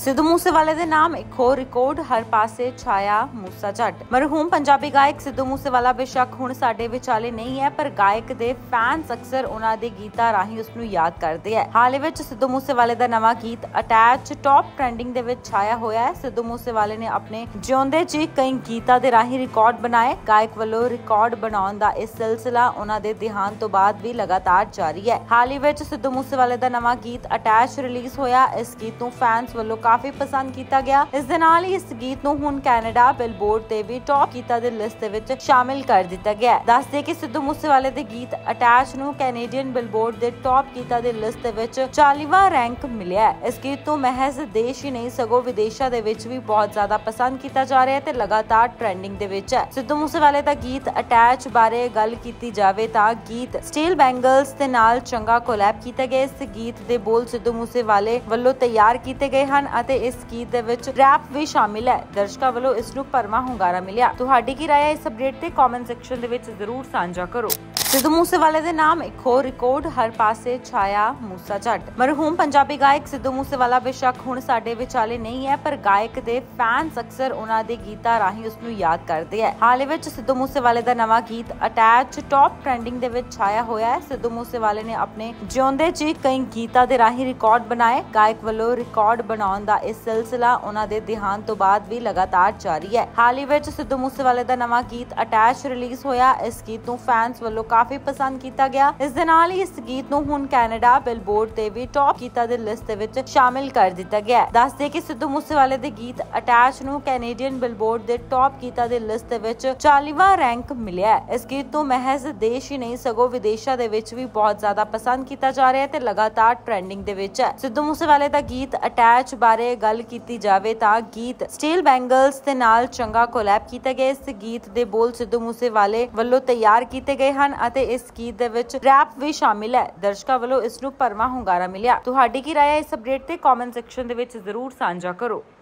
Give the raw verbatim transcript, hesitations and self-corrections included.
ਸਿੱਧੂ ਮੂਸੇਵਾਲੇ ਦੇ ਨਾਮ ਇੱਕ ਹੋਰ ਰਿਕਾਰਡ ਹਰ ਪਾਸੇ ਛਾਇਆ ਮੂਸਾ ਜੱਟ। ਮਰਹੂਮ ਪੰਜਾਬੀ ਗਾਇਕ ਸਿੱਧੂ ਮੂਸੇਵਾਲਾ ਬੇਸ਼ੱਕ ਹੁਣ ਸਾਡੇ ਵਿਚਾਲੇ ਨਹੀਂ ਹੈ, ਪਰ ਗਾਇਕ ਦੇ ਫੈਨਸ ਅਕਸਰ ਉਹਨਾਂ ਦੇ ਗੀਤਾਂ ਰਾਹੀਂ ਉਸ ਨੂੰ ਯਾਦ ਕਰਦੇ ਹੈ। ਹਾਲ ਹੀ ਵਿੱਚ ਸਿੱਧੂ ਮੂਸੇਵਾਲੇ ਦਾ ਨਵਾਂ ਗੀਤ ਅਟੈਚ ਟੌਪ ਟ੍ਰੈਂਡਿੰਗ ਦੇ ਵਿੱਚ ਛਾਇਆ ਹੋਇਆ ਹੈ। ਸਿੱਧੂ ਮੂਸੇਵਾਲੇ ਨੇ ਆਪਣੇ ਜਿਉਂਦੇ ਜੀ ਕਈ ਗੀਤਾਂ ਦੇ ਰਾਹੀਂ ਰਿਕਾਰਡ ਬਣਾਏ। ਗਾਇਕ ਵੱਲੋਂ ਰਿਕਾਰਡ ਬਣਾਉਣ ਦਾ ਇਹ ਸਿਲਸਿਲਾ ਉਹਨਾਂ ਦੇ ਦੇਹਾਂਤ ਤੋਂ ਬਾਅਦ ਵੀ ਲਗਾਤਾਰ ਜਾਰੀ ਹੈ। ਹਾਲ ਹੀ ਵਿੱਚ ਸਿੱਧੂ ਮੂਸੇਵਾਲੇ ਦਾ ਨਵਾਂ ਗੀਤ ਅਟੈਚ ਰਿਲੀਜ਼ ਹੋਇਆ। ਇਸ ਗੀਤ ਨੂੰ ਫੈਨਸ ਵੱਲੋਂ ਕਾਫੀ ਪਸੰਦ ਕੀਤਾ ਗਿਆ। ਇਸ ਦੇ ਨਾਲ ਹੀ ਇਸ ਗੀਤ ਨੂੰ ਹੁਣ ਕੈਨੇਡਾ ਬਿਲਬੋਰਡ ਤੇ ਵੀ ਟੌਪ ਗੀਤਾਂ ਦੀ ਲਿਸਟ ਦੇ ਵਿੱਚ ਸ਼ਾਮਿਲ ਕਰ ਦਿੱਤਾ ਗਿਆ। ਦੱਸਦੇ ਕਿ ਸਿੱਧੂ ਮੂਸੇਵਾਲੇ ਦੇ ਗੀਤ ਅਟੈਚ ਨੂੰ ਕੈਨੇਡੀਅਨ ਬਿਲਬੋਰਡ ਦੇ ਟੌਪ ਗੀਤਾਂ ਦੀ ਲਿਸਟ ਦੇ ਵਿੱਚ ਚਾਲੀਵਾਂ ਰੈਂਕ ਮਿਲਿਆ ਹੈ। ਇਸ ਗੀਤ ਨੂੰ ਮਹਿਜ਼ ਦੇਸ਼ ਹੀ ਨਹੀਂ ਸਗੋਂ ਵਿਦੇਸ਼ਾਂ ਦੇ ਵਿੱਚ ਵੀ ਬਹੁਤ ਜ਼ਿਆਦਾ ਪਸੰਦ ਕੀਤਾ ਜਾ ਰਿਹਾ ਹੈ ਤੇ ਲਗਾਤਾਰ ਟ੍ਰੈਂਡਿੰਗ ਦੇ ਵਿੱਚ ਹੈ। ਸਿੱਧੂ ਮੂਸੇਵਾਲੇ ਦਾ ਗੀਤ ਅਟੈਚ ਬਾਰੇ ਗੱਲ ਕੀਤੀ ਜਾਵੇ ਤਾਂ ਗੀਤ ਸਟੀਲ ਬੈਂਗਲਸ ਦੇ ਨਾਲ ਚੰਗਾ ਕੋਲੈਬ ਕੀਤਾ ਗਿਆ। ਇਸ ਗੀਤ ਦੇ ਬੋਲ ਸਿੱਧੂ ਮੂਸੇਵਾਲੇ ਵੱਲੋਂ ਤਿਆਰ ਕੀਤੇ ਗਏ ਹਨ ਅਤੇ ਇਸ ਗੀਤ ਦੇ ਵਿੱਚ ਰੈਪ ਵੀ ਸ਼ਾਮਿਲ ਹੈ। ਦਰਸ਼ਕਾਂ ਵੱਲੋਂ ਇਸ ਨੂੰ ਭਰਵਾਂ ਹੁੰਗਾਰਾ ਮਿਲਿਆ। ਤੁਹਾਡੀ ਕੀ ਰਾਏ ਹੈ ਇਸ ਅਪਡੇਟ ਤੇ ਕਮੈਂਟ ਸੈਕਸ਼ਨ ਦੇ ਵਿੱਚ ਜ਼ਰੂਰ ਸਾਂਝਾ ਕਰੋ। ਸਿੱਧੂ ਮੂਸੇਵਾਲੇ ਦੇ ਨਾਮ ਇੱਕ ਹੋਰ ਰਿਕਾਰਡ ਹਰ ਪਾਸੇ ਛਾਇਆ ਮੂਸਾ ਜੱਟ। ਮਰਹੂਮ ਪੰਜਾਬੀ ਗਾਇਕ ਸਿੱਧੂ ਮੂਸੇਵਾਲਾ ਬੇਸ਼ੱਕ ਹੁਣ ਸਾਡੇ ਵਿਚਾਲੇ ਨਹੀਂ ਹੈ, ਪਰ ਗਾਇਕ ਦੇ ਫੈਨਸ ਅਕਸਰ ਉਹਨਾਂ ਦੇ ਗੀਤਾਂ ਰਾਹੀਂ ਉਸ ਨੂੰ ਯਾਦ ਕਰਦੇ ਹੈ। ਹਾਲ ਹੀ ਵਿੱਚ ਸਿੱਧੂ ਮੂਸੇਵਾਲੇ ਦਾ ਨਵਾਂ ਗੀਤ ਅਟੈਚ ਟੌਪ ਟ੍ਰੈਂਡਿੰਗ ਦੇ ਵਿੱਚ ਛਾਇਆ ਹੋਇਆ ਹੈ। ਸਿੱਧੂ ਮੂਸੇਵਾਲੇ ਨੇ ਆਪਣੇ ਜਿਉਂਦੇ ਜੀ ਕਈ ਗੀਤਾਂ ਦੇ ਰਾਹੀਂ ਰਿਕਾਰਡ ਬਣਾਏ। ਗਾਇਕ ਵੱਲੋਂ ਰਿਕਾਰਡ ਬਣਾਉਣ ਦਾ ਇਹ ਸਿਲਸਿਲਾ ਉਹਨਾਂ ਦੇ ਦੇਹਾਂਤ ਤੋਂ ਬਾਅਦ ਵੀ ਲਗਾਤਾਰ ਜਾਰੀ ਹੈ। ਹਾਲ ਹੀ ਵਿੱਚ ਸਿੱਧੂ ਮੂਸੇਵਾਲੇ ਦਾ ਨਵਾਂ ਗੀਤ ਅਟੈਚ ਰਿਲੀਜ਼ ਹੋਇਆ। ਇਸ ਗੀਤ ਨੂੰ ਫੈਨਸ ਵੱਲੋਂ ਕਾਫੀ ਪਸੰਦ ਕੀਤਾ ਗਿਆ। ਇਸ ਦੇ ਨਾਲ ਹੀ ਇਸ ਗੀਤ ਨੂੰ ਹੁਣ ਕੈਨੇਡਾ ਬਿਲਬੋਰਡ ਤੇ ਵੀ ਟੌਪ ਗੀਤਾਂ ਦੀ ਲਿਸਟ ਦੇ ਵਿੱਚ ਸ਼ਾਮਿਲ ਕਰ ਦਿੱਤਾ ਗਿਆ। ਦੱਸਦੇ ਕਿ ਸਿੱਧੂ ਮੂਸੇਵਾਲੇ ਦੇ ਗੀਤ ਅਟੈਚ ਨੂੰ ਕੈਨੇਡੀਅਨ ਬਿਲਬੋਰਡ ਦੇ ਟੌਪ ਗੀਤਾਂ ਦੀ ਲਿਸਟ ਦੇ ਵਿੱਚ ਚਾਲੀਵਾਂ ਰੈਂਕ ਮਿਲਿਆ ਹੈ। ਇਸ ਗੀਤ ਨੂੰ ਮਹਿਜ਼ ਦੇਸ਼ ਹੀ ਨਹੀਂ ਸਗੋਂ ਵਿਦੇਸ਼ਾਂ ਦੇ ਵਿੱਚ ਵੀ ਬਹੁਤ ਜ਼ਿਆਦਾ ਪਸੰਦ ਕੀਤਾ ਜਾ ਰਿਹਾ ਹੈ ਤੇ ਲਗਾਤਾਰ ਟ੍ਰੈਂਡਿੰਗ ਦੇ ਵਿੱਚ ਹੈ। ਸਿੱਧੂ ਮੂਸੇਵਾਲੇ ਦਾ ਗੀਤ ਅਟੈਚ ਬਾਰੇ ਗੱਲ ਕੀਤੀ ਜਾਵੇ ਤਾਂ ਗੀਤ ਸਟੀਲ ਬੈਂਗਲਸ ਦੇ ਨਾਲ ਚੰਗਾ ਕੋਲੈਬ ਕੀਤਾ ਗਿਆ। ਇਸ ਗੀਤ ਦੇ ਬੋਲ ਸਿੱਧੂ ਮੂਸੇਵਾਲੇ ਵੱਲੋਂ ਤਿਆਰ ਕੀਤੇ ਗਏ ਹਨ ਅਤੇ ਇਸ ਗੀਤ ਦੇ ਵਿੱਚ ਰੈਪ ਵੀ ਸ਼ਾਮਿਲ ਹੈ। ਦਰਸ਼ਕਾਂ ਵੱਲੋਂ ਇਸ ਨੂੰ ਭਰਵਾਂ ਹੁੰਗਾਰਾ ਮਿਲਿਆ। ਤੁਹਾਡੀ ਕੀ ਰਾਏ ਹੈ ਇਸ ਅਪਡੇਟ ਤੇ ਕਮੈਂਟ ਸੈਕਸ਼ਨ ਦੇ ਵਿੱਚ ਜ਼ਰੂਰ ਸਾਂਝਾ ਕਰੋ।